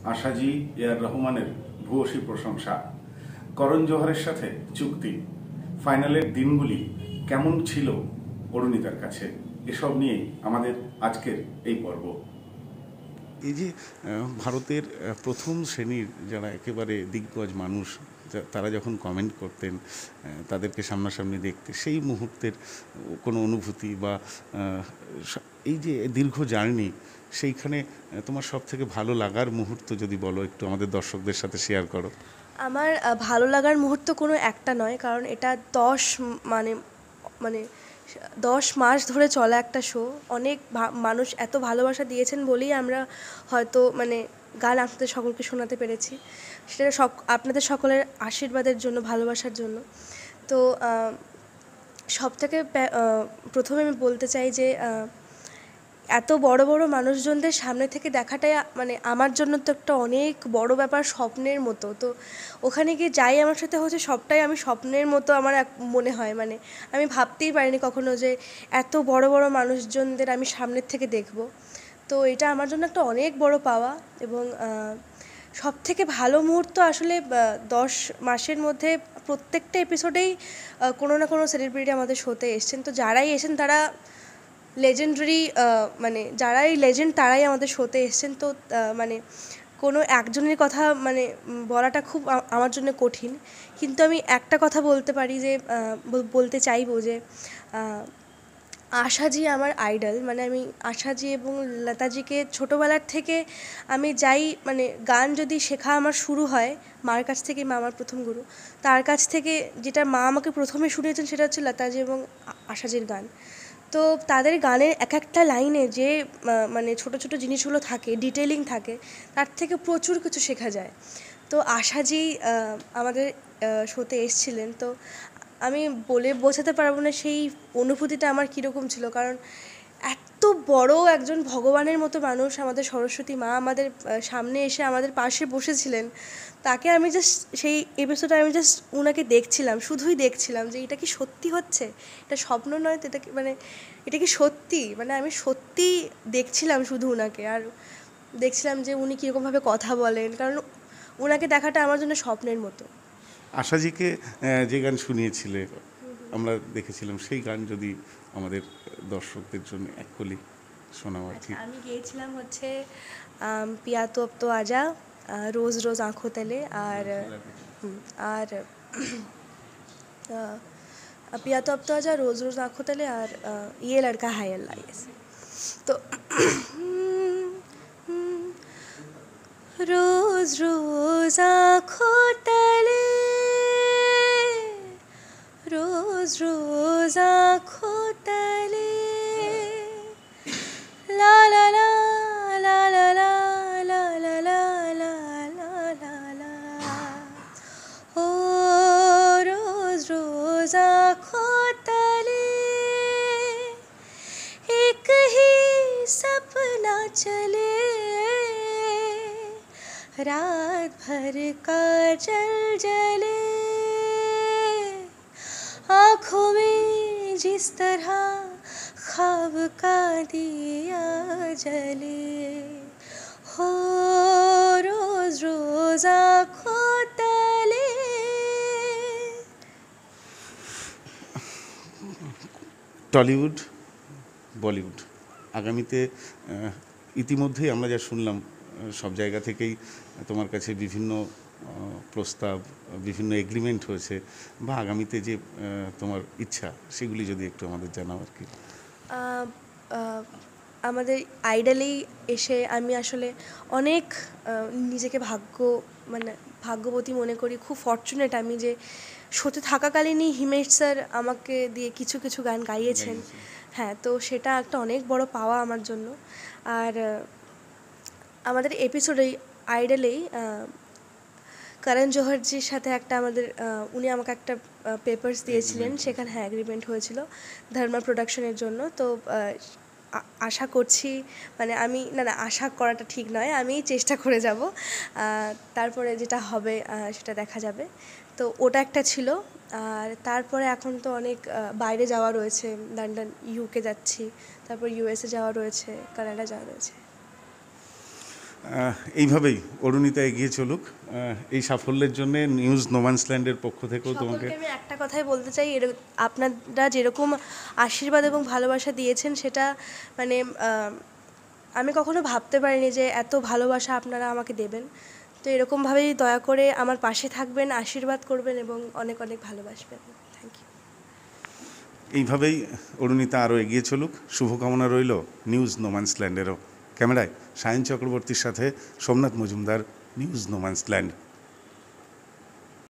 আশাজি AR রহমানের ভূয়সী প্রশংসা, করণ জোহরের সাথে চুক্তি, ফাইনালের দিনগুলি কেমন ছিল অরুণিতার কাছে, এসব নিয়েই আমাদের আজকের এই পর্ব। এই যে ভারতের প্রথম শ্রেণীর যারা একেবারে দিগ্গজ মানুষ, তারা যখন কমেন্ট করতেন তাদেরকে সামনাসামনি দেখতে, সেই মুহূর্তের কোনো অনুভূতি বা এই যে দীর্ঘ জার্নি, সেইখানে তোমার সব থেকে ভালো লাগার মুহূর্ত যদি বলো, একটু আমাদের দর্শকদের সাথে শেয়ার করো। আমার ভালো লাগার মুহূর্ত কোনো একটা নয়, কারণ এটা 10 মাস ধরে চলা একটা শো। অনেক মানুষ এত ভালোবাসা দিয়েছেন বলেই আমরা হয়তো গান আপনাদের সকলকে শোনাতে পেরেছি। সেটা আপনাদের সকলের আশীর্বাদের জন্য, ভালোবাসার জন্য। তো সবথেকে প্রথমে আমি বলতে চাই যে এত বড় বড় মানুষজনদের সামনে থেকে দেখাটাই আমার জন্য তো একটা অনেক বড় ব্যাপার, স্বপ্নের মতো। তো ওখানে গিয়ে যাই আমার সাথে হচ্ছে, সবটাই আমি স্বপ্নের মতো আমার মনে হয়। আমি ভাবতেই পারিনি কখনো যে এত বড় বড় মানুষজনদের আমি সামনের থেকে দেখব। তো এটা আমার জন্য একটা অনেক বড় পাওয়া। এবং সব থেকে ভালো মুহূর্ত আসলে 10 মাসের মধ্যে প্রত্যেকটা এপিসোডেই কোনো না কোনো সেলিব্রিটি আমাদের শোতে এসছেন। তো যারাই এসেছেন তারা লেজেন্ডারি, যারাই লেজেন্ড তারাই আমাদের শোতে এসছেন। তো কোনো একজনের কথা বলাটা খুব আমার জন্য কঠিন, কিন্তু আমি একটা কথা বলতে পারি যে বলতে চাইবো যে আশাজি আমার আইডল। আমি আশাজি এবং লতাজিকে ছোটোবেলার থেকে আমি যাই গান যদি শেখা আমার শুরু হয় মার কাছ থেকে, মা আমার প্রথম গুরু, তার কাছ থেকে যেটা মা আমাকে প্রথমে শুনিয়েছেন সেটা হচ্ছে লতাজি এবং আশাজির গান। তো তাদের গানের এক একটা লাইনে যে ছোটো ছোটো জিনিসগুলো থাকে, ডিটেলিং থাকে, তার থেকে প্রচুর কিছু শেখা যায়। তো আশাজি আমাদের শোতে এসেছিলেন। তো আমি বলে বোঝাতে পারবো না সেই অনুভূতিটা আমার কীরকম ছিল, কারণ এত বড় একজন ভগবানের মতো মানুষ, আমাদের সরস্বতী মা আমাদের সামনে এসে আমাদের পাশে বসেছিলেন। তাকে আমি জাস্ট সেই এপিসোডে আমি জাস্ট ওনাকে দেখছিলাম, শুধুই দেখছিলাম যে এটা কি সত্যি হচ্ছে, এটা স্বপ্ন নয় তো, এটা কি এটা কি সত্যি। আমি সত্যি দেখছিলাম শুধু ওনাকে, আর দেখছিলাম যে উনি কীরকমভাবে কথা বলেন, কারণ ওনাকে দেখাটা আমার জন্য স্বপ্নের মতো। আশাজিকে যে গান শুনিয়েছিলে, আমরা দেখেছিলাম, সেই গান যদি আমাদের দর্শকদের জন্য এক কলি শোনাও আর কি। আমি গিয়েছিলাম হচ্ছে পিয়া তো আব তো আজা, রোজ রোজ আঁখো তেলে, আর পিয়া তো আব তো আজা, রোজ রোজ আঁখো তেলে, আর ইয়ে লড়কা হায় আল্লাহ। তো রোজ রোজ আঁখো তেলে, রোজ রোজ আঁখো তেলে, লা লা লা লা লা লা লা লা লা লা লা লা, ও রোজ রোজ আঁখো তেলে, एक ही सपना चले, रात भर का जल जले, आँखों में जिस तरह ख्वाब का दिया जले, हो रोज रोज आँखों तले। টলিউড, বলিউড, আগামীতে ইতিমধ্যেই আমরা যা শুনলাম, সব জায়গা থেকেই তোমার কাছে বিভিন্ন প্রস্তাব, বিভিন্ন এগ্রিমেন্ট হয়েছে, বা আগামীতে যে তোমার ইচ্ছা, সেগুলি যদি একটু আমাদের জানাও আর কি। আমাদের আইডলেই এসে আমি আসলে অনেক নিজেকে ভাগ্যবতী মনে করি, খুব ফর্চুনেট আমি যে শোতে থাকাকালীনই হিমেশ স্যার আমাকে দিয়ে কিছু কিছু গান গাইয়েছেন। হ্যাঁ, তো সেটা একটা অনেক বড় পাওয়া আমার জন্য। আর আমাদের এপিসোডেই আইডলেই করণ জোহরজির সাথে একটা উনি আমাকে একটা পেপারস দিয়েছিলেন, সেখানে এগ্রিমেন্ট হয়েছিল ধর্মা প্রোডাকশনের জন্য। তো আশা করছি, আমি আশা করাটা ঠিক নয়, আমি চেষ্টা করে যাব, তারপরে যেটা হবে সেটা দেখা যাবে। তো ওটা একটা ছিল। আর তারপরে এখন তো অনেক বাইরে যাওয়া রয়েছে, লন্ডন, ইউকে যাচ্ছি, তারপর ইউএসএ যাওয়া রয়েছে, কানাডা যাওয়া রয়েছে। এইভাবেই অরুণিতা এগিয়ে চলুক। এই সাফল্যের জন্য নিউজ নোম্যান্সল্যান্ডের পক্ষ থেকেও তোমাকে সকলকে আমি একটা কথাই বলতে চাই, আপনারা যেরকম আশীর্বাদ এবং ভালোবাসা দিয়েছেন সেটা মানে আমি কখনো ভাবতে পারিনি যে এত ভালোবাসা আপনারা আমাকে দেবেন। তো এরকমভাবেই দয়া করে আমার পাশে থাকবেন, আশীর্বাদ করবেন এবং অনেক অনেক ভালোবাসবেন। Thank you. এইভাবেই অরুণিতা আরও এগিয়ে চলুক, শুভকামনা রইল নিউজ নোম্যান্সল্যান্ডেরও। ক্যামেরায় সায়ন চক্রবর্তীর সাথে সোমনাথ মজুমদার, নিউজ নোম্যান্সল্যান্ড।